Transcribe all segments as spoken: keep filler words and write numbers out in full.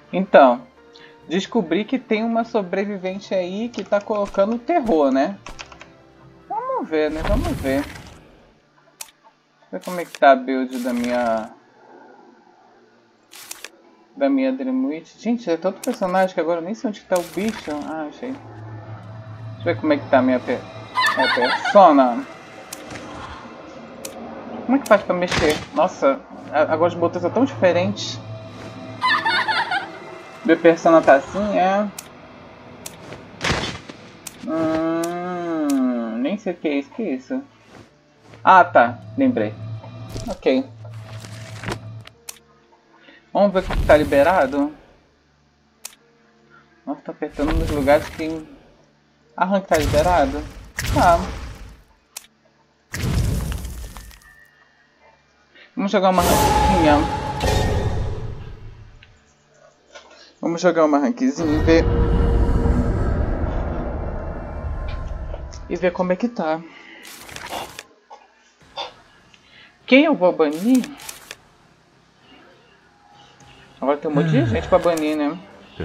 Então, descobri que tem uma sobrevivente aí que tá colocando terror, né? Vamos ver, né? Vamos ver. Ver como é que tá a build da minha... Da minha Dreamwitch. Gente, é tanto personagem que agora eu nem sei onde que tá o bicho. Ah, achei. Deixa eu ver como é que tá a minha, pe... minha persona. Como é que faz pra mexer? Nossa, agora os botões são tão diferentes. Minha persona tá assim, é... Hum, nem sei o que é isso. O que é isso? Ah, tá. Lembrei. Ok. Vamos ver o que tá liberado. Nossa, tá apertando nos lugares que... Arranque tá liberado? Tá. Vamos jogar uma ranquinha. Vamos jogar uma ranquezinha e ver... E ver como é que tá. Quem eu vou banir? Agora tem um monte de gente pra banir, né?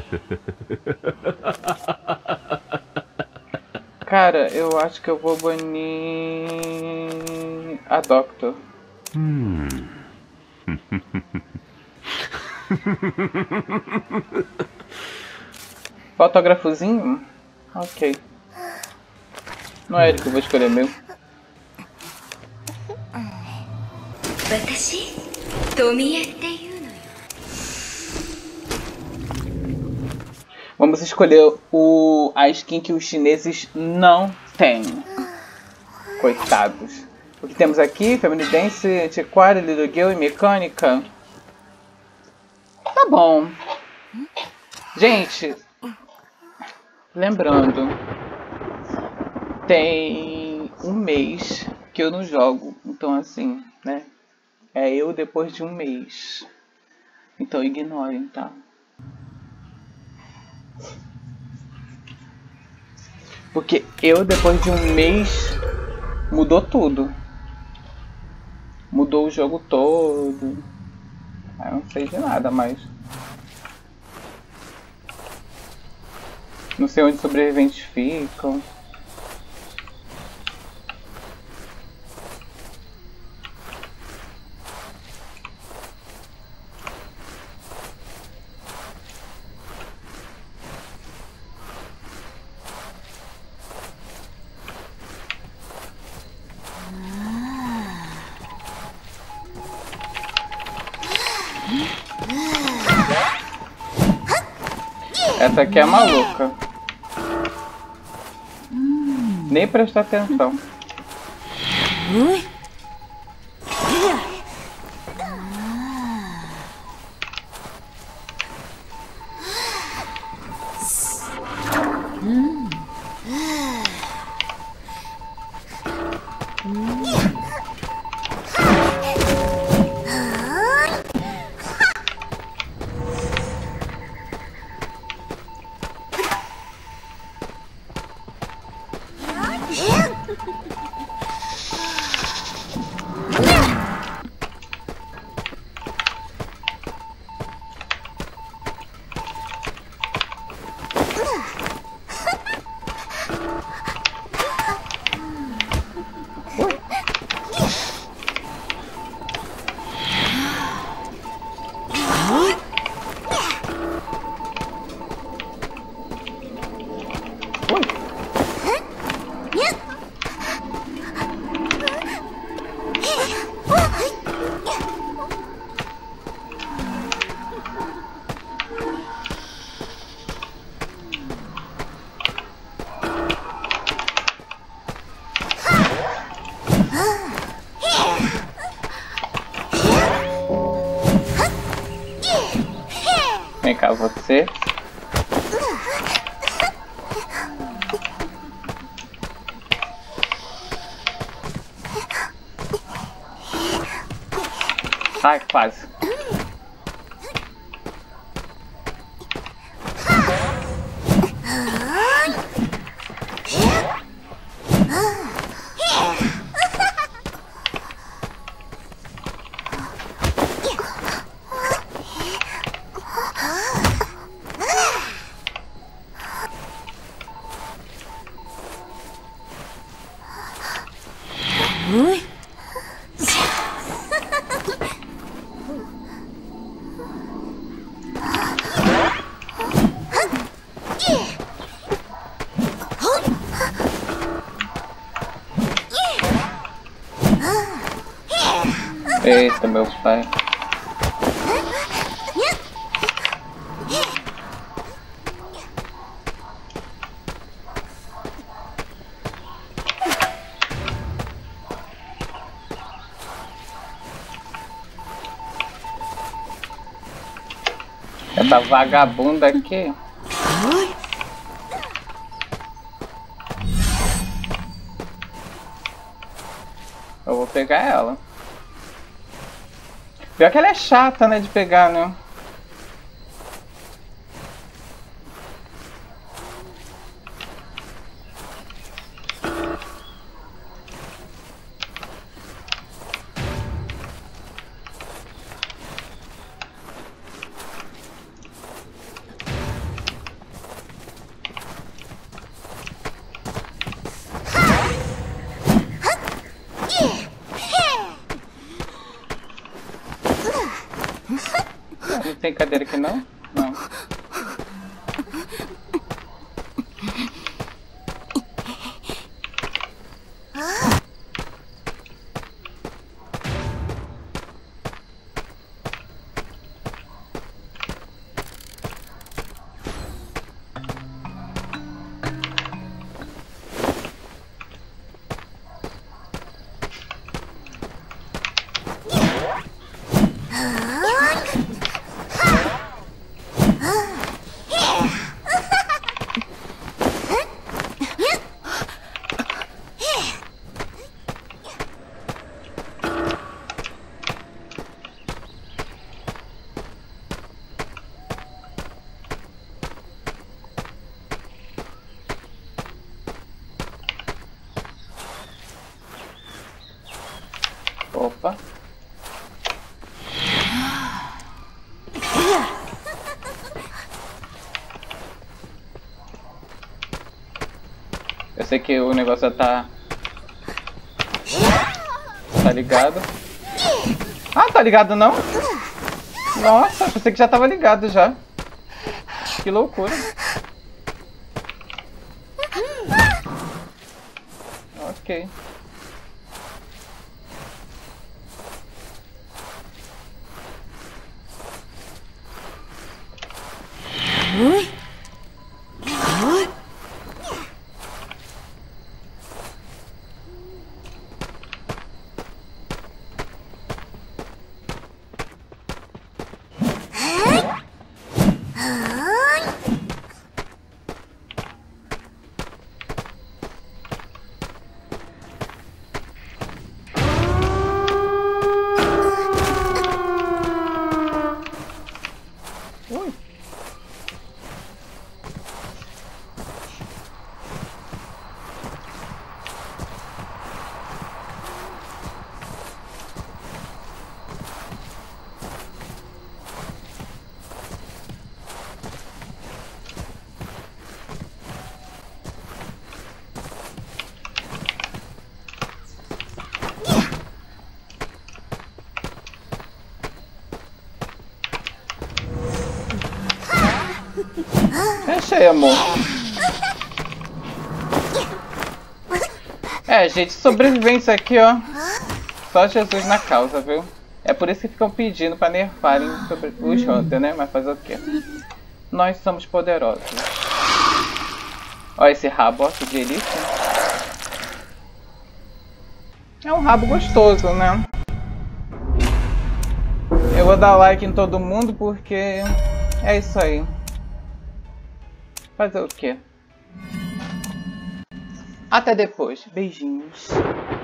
Cara, eu acho que eu vou banir... a Doctor. Hum. Fotógrafozinho? Ok. Não é ele que eu vou escolher mesmo. Vamos escolher o, a skin que os chineses não têm. Coitados. O que temos aqui? Family Dance, Antiquário, Little Girl e Mecânica. Tá bom. Gente, lembrando, tem um mês que eu não jogo. Então assim, né? É eu depois de um mês. Então ignorem, tá? Porque eu depois de um mês mudou tudo. Mudou o jogo todo. Eu não sei de nada mais. Não sei onde os sobreviventes ficam. Essa aqui é maluca. Nem prestou atenção. Vem cá, você. Ai, quase. Eita, meu pai. Essa vagabunda aqui. Eu vou pegar ela. Pior que ela é chata, né, de pegar, né? Não tem cadeira aqui não? Não. Opa. Eu sei que o negócio tá... Tá ligado. Ah, tá ligado não? Nossa, pensei que já tava ligado já. Que loucura. Ok. Achei, amor. É, gente, sobrevivência aqui, ó. Só Jesus na causa, viu? É por isso que ficam pedindo pra nerfarem sobre os Hunter, né? Mas fazer o quê? Nós somos poderosos. Olha esse rabo, ó, que delícia. É um rabo gostoso, né? Eu vou dar like em todo mundo porque é isso aí. Fazer o quê? Até depois. Beijinhos.